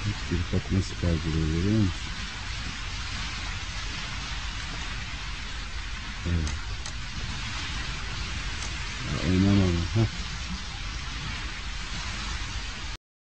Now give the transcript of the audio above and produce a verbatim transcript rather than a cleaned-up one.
Bir bak nasıl kaydırıyor, görüyor musun? Evet. Ya, oynamadım. Heh.